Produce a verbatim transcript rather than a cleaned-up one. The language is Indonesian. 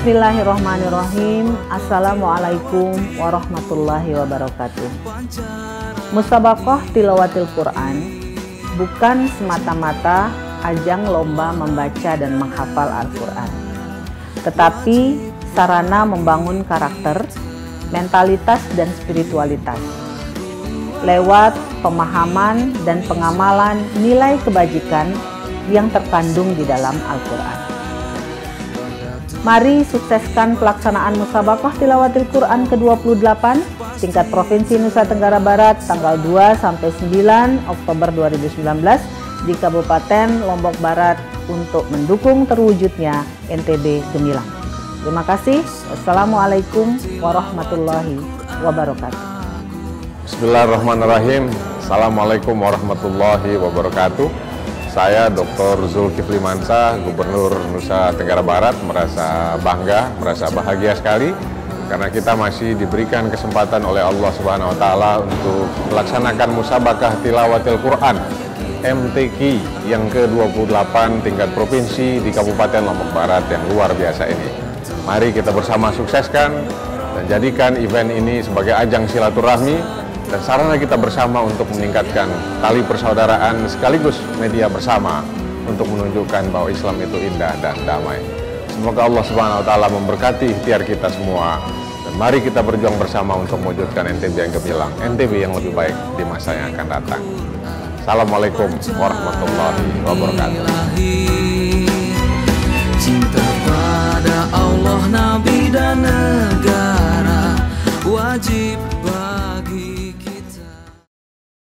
Bismillahirrahmanirrahim. Assalamualaikum warahmatullahi wabarakatuh. Musabaqah tilawatil Quran bukan semata-mata ajang lomba membaca dan menghafal Al-Quran, tetapi sarana membangun karakter, mentalitas, dan spiritualitas lewat pemahaman dan pengamalan nilai kebajikan yang terkandung di dalam Al-Quran. Mari sukseskan pelaksanaan Musabaqah Tilawatil Quran ke dua puluh delapan tingkat Provinsi Nusa Tenggara Barat tanggal dua sampai sembilan Oktober dua ribu sembilan belas di Kabupaten Lombok Barat untuk mendukung terwujudnya N T B Gemilang. Terima kasih. Wassalamualaikum warahmatullahi wabarakatuh. Bismillahirrahmanirrahim. Assalamualaikum warahmatullahi wabarakatuh. Saya Doktor Zulkifli Mansyah, Gubernur Nusa Tenggara Barat, merasa bangga, merasa bahagia sekali karena kita masih diberikan kesempatan oleh Allah Subhanahu wa taala untuk melaksanakan Musabaqah Tilawatil Quran M T Q yang ke dua puluh delapan tingkat provinsi di Kabupaten Lombok Barat yang luar biasa ini. Mari kita bersama sukseskan dan jadikan event ini sebagai ajang silaturahmi dan sarana kita bersama untuk meningkatkan tali persaudaraan sekaligus media bersama untuk menunjukkan bahwa Islam itu indah dan damai. Semoga Allah Subhanahu wa taala memberkati ikhtiar kita semua dan mari kita berjuang bersama untuk mewujudkan N T B yang gemilang, N T B yang lebih baik di masa yang akan datang. Assalamualaikum warahmatullahi wabarakatuh. Cinta pada Allah, Nabi dan negara wajib